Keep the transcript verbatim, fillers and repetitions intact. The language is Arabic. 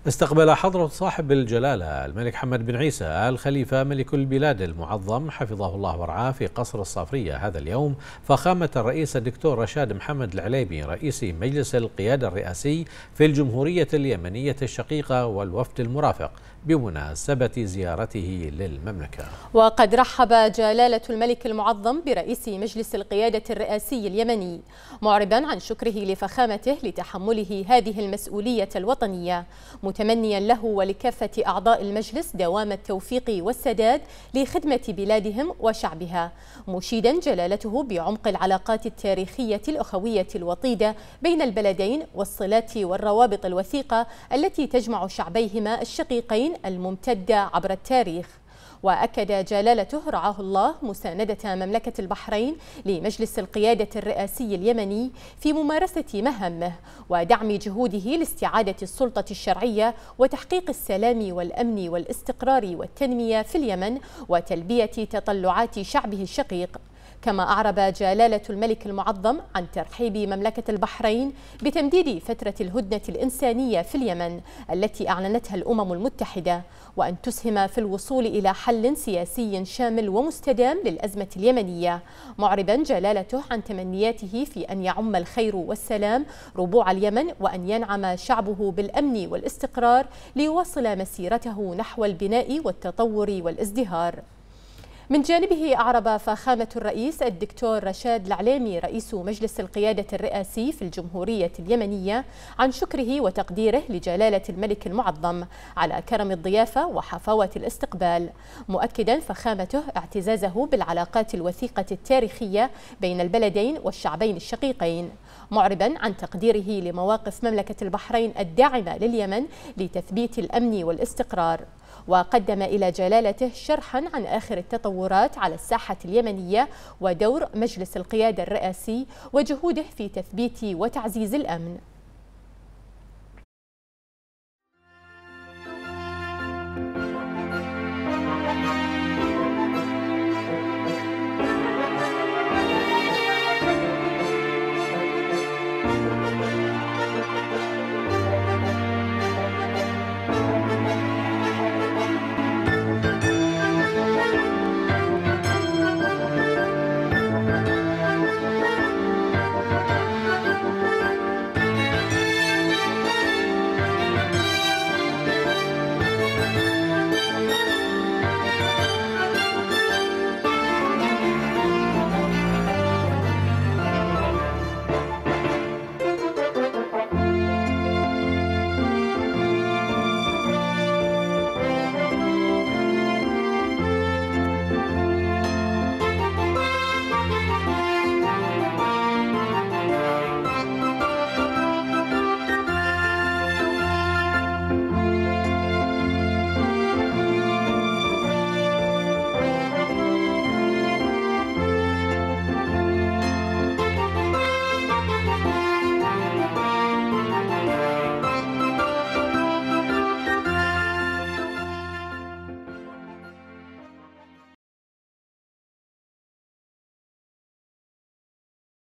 استقبل حضرة صاحب الجلالة الملك حمد بن عيسى آل خليفة ملك البلاد المعظم حفظه الله ورعاه في قصر الصافرية هذا اليوم فخامة الرئيس الدكتور رشاد محمد العليمي رئيس مجلس القيادة الرئاسي في الجمهورية اليمنية الشقيقة والوفد المرافق بمناسبة زيارته للمملكة. وقد رحب جلالة الملك المعظم برئيس مجلس القيادة الرئاسي اليمني معربا عن شكره لفخامته لتحمله هذه المسؤولية الوطنية، متمنيا له ولكافة أعضاء المجلس دوام التوفيق والسداد لخدمة بلادهم وشعبها، مشيدا جلالته بعمق العلاقات التاريخية الأخوية الوطيدة بين البلدين والصلات والروابط الوثيقة التي تجمع شعبيهما الشقيقين الممتدة عبر التاريخ. وأكد جلالته رعاه الله مساندة مملكة البحرين لمجلس القيادة الرئاسي اليمني في ممارسة مهامه ودعم جهوده لاستعادة السلطة الشرعية وتحقيق السلام والأمن والاستقرار والتنمية في اليمن وتلبية تطلعات شعبه الشقيق. كما أعرب جلالة الملك المعظم عن ترحيب مملكة البحرين بتمديد فترة الهدنة الإنسانية في اليمن التي أعلنتها الأمم المتحدة، وأن تسهم في الوصول إلى حل سياسي شامل ومستدام للأزمة اليمنية، معربا جلالته عن تمنياته في أن يعم الخير والسلام ربوع اليمن وأن ينعم شعبه بالأمن والاستقرار ليواصل مسيرته نحو البناء والتطور والازدهار. من جانبه أعرب فخامة الرئيس الدكتور رشاد العليمي رئيس مجلس القيادة الرئاسي في الجمهورية اليمنية عن شكره وتقديره لجلالة الملك المعظم على كرم الضيافة وحفاوة الاستقبال، مؤكدا فخامته اعتزازه بالعلاقات الوثيقة التاريخية بين البلدين والشعبين الشقيقين، معربا عن تقديره لمواقف مملكة البحرين الداعمة لليمن لتثبيت الأمن والاستقرار. وقدم إلى جلالته شرحا عن آخر التطورات على الساحة اليمنية ودور مجلس القيادة الرئاسي وجهوده في تثبيت وتعزيز الأمن.